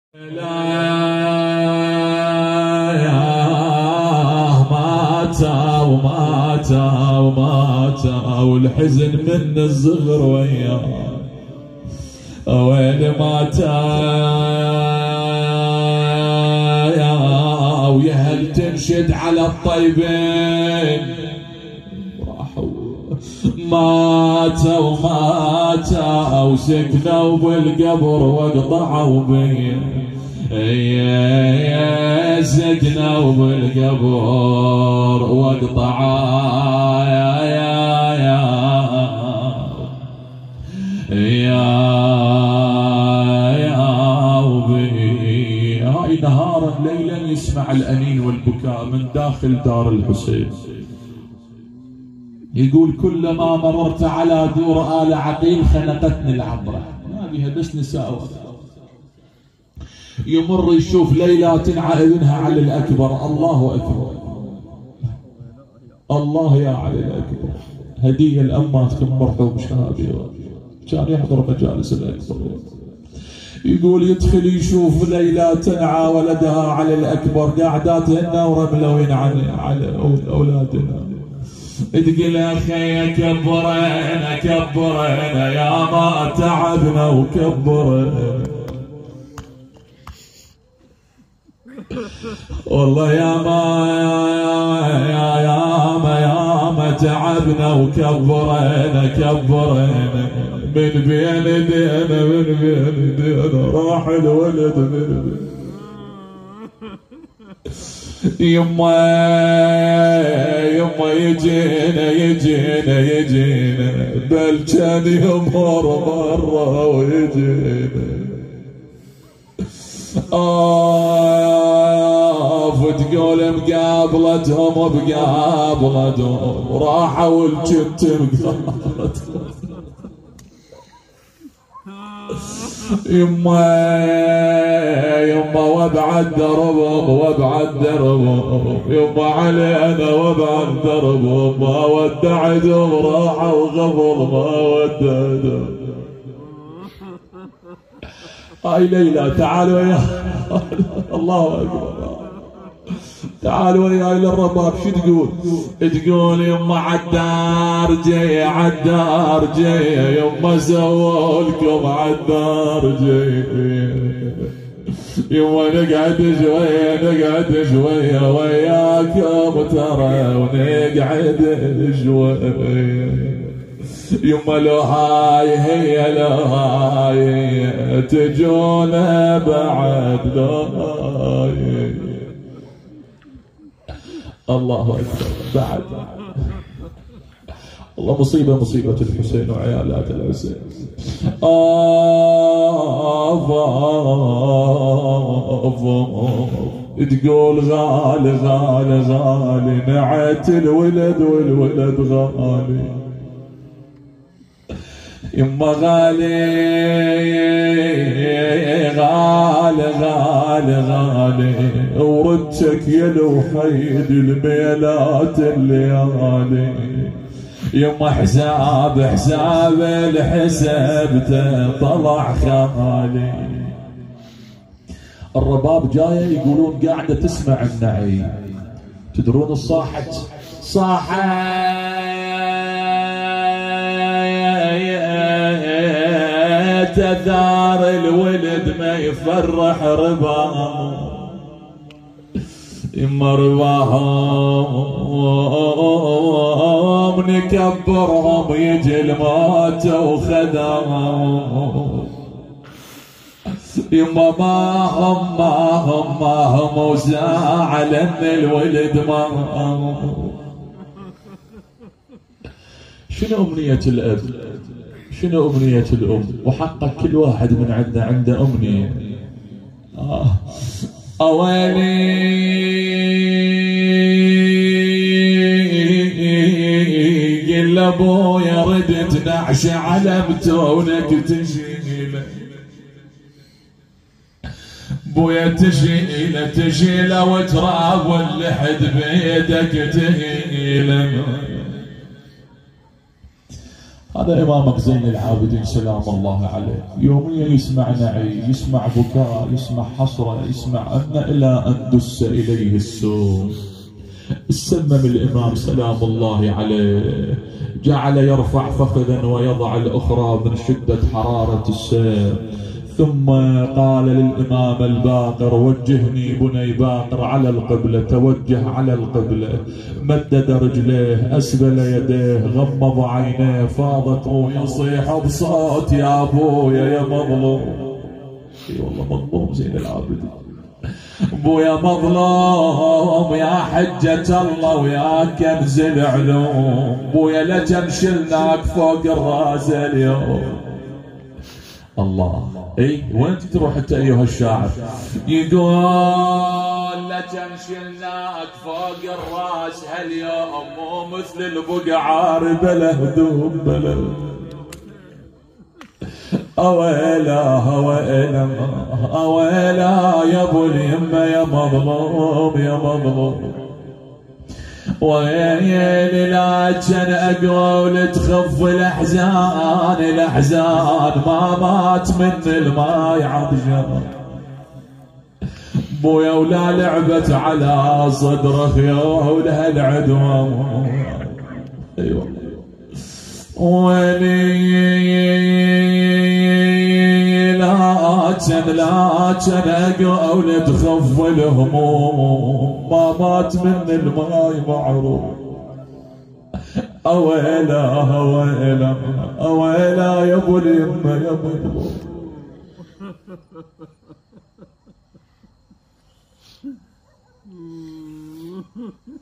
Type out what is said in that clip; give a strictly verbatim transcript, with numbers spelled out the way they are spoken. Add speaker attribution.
Speaker 1: لا ماتا وماتا وماتا والحزن من الصغر وياه وين ماتا ويا هل تنشد على الطيبين ماتا وماتا وسكنوا بالقبر واقطعوا بيه يا سكنوا بالقبر واقطعوا يا يا يا يا يا وبي هاي نهارا ليلا يسمع الأنين والبكاء من داخل دار الحسين. يقول كلما مررت على دور آل عقيل خنقتني العبرة. ما بيها بس نساء وأطفال. يمر يشوف ليلى تنعى ابنها علي الأكبر. الله أكبر الله يا علي الأكبر. هدية الأماتكم مرحوم شهابي كان يحضر مجالس الأكبر. يقول يدخل يشوف ليلى تنعى ولدها علي الأكبر قاعداتهن ورملوين على أولادنا. تقول اخي كبرنا كبرنا يا ما تعبنا وكبرنا والله يا ما يا يا ما يا ما تعبنا وكبرنا كبرنا من بين ايدينا من بين ايدينا راح الولد من بين يما يما يجينا يجينا يجينا بل كان يمر مرة ويجينا آه فتقول مقابلتهم بقابلتهم راحوا والجت مقابلتهم يما يما وابعد دربهم وابعد دربهم يما علينا وابعد دربهم ما ودعتهم راحوا قبل ما ودعتهم. هاي ليلى تعالوا يا الله اكبر تعالوا وياي للرباب. شو تقول؟ تقول يما عالدار جاي عالدار جاي يما سووا لكم عالدار جاي يما نقعد شويه نقعد شويه وياكم ترى ونقعد شويه يما لو هاي هي لو هاي تجونا بعد لو هاي. الله أكبر بعد الله مصيبة مصيبة الحسين وعيالات الحسين. آف آف تقول غالي غالي غالي نعت الولد والولد غالي يما غالي غالي غالي غالي وردتك يا الوحيد الميلات الليالي يما حساب حساب الحساب طلع خالي. الرباب جايه يقولون قاعده تسمع النعي. تدرون الصاحت صاحت تثار الولد ما يفرح رباهم يما رباهم نكبرهم يجي الموت وخداهم يما ما هم ما هم ما هم وزعل ان الولد ما هم. شنو امنية الاب؟ شنو أمنية الأم؟ وحقق كل واحد من عندنا عنده أمنية. آه أويلي قل أبويا ردت نعش على بتونك تجيله بويا تجيله تجيله وتراب واللحد بيدك تهيله هذا إمامك زين العابدين سلام الله عليه، يوميا يسمع نعي، يسمع بكاء، يسمع حسرة، يسمع أن إلى أن دس إليه السوء. السمم الإمام سلام الله عليه، جعل يرفع فخذا ويضع الأخرى من شدة حرارة السير، ثم قال للإمام الباقر وجهني بني باقر على القبلة، توجه على القبلة، مدد رجليه، أسبل يديه، غمض عينيه، فاضت روح، يصيح بصوت يا أبويا يا مظلوم. اي والله مظلوم زين العابدين، بويا مظلوم يا حجة الله ويا كنز العلوم، بويا لجن شلناك فوق الراس اليوم. الله، اي وين تروح انت ايها الشاعر؟ يقول لجن شلناك فوق الراس هاليوم، مو مثل البقعار بلا هدوم بلا. اويلا اويلا اويلا يا ابو اليمه يا مظلوم يا مظلوم، ويلي لكن اقوى ولتخف الاحزان الاحزان، ما مات من الماي عطشان، بويا ولا لعبت على صدره يا ولها العدوى. ايوه ويلي لكن لكن اقوى ولتخف الهموم، ما مات من الماي معروف. اويلا اويلا اويلا يا ابو اليمه يا ابو اليمه.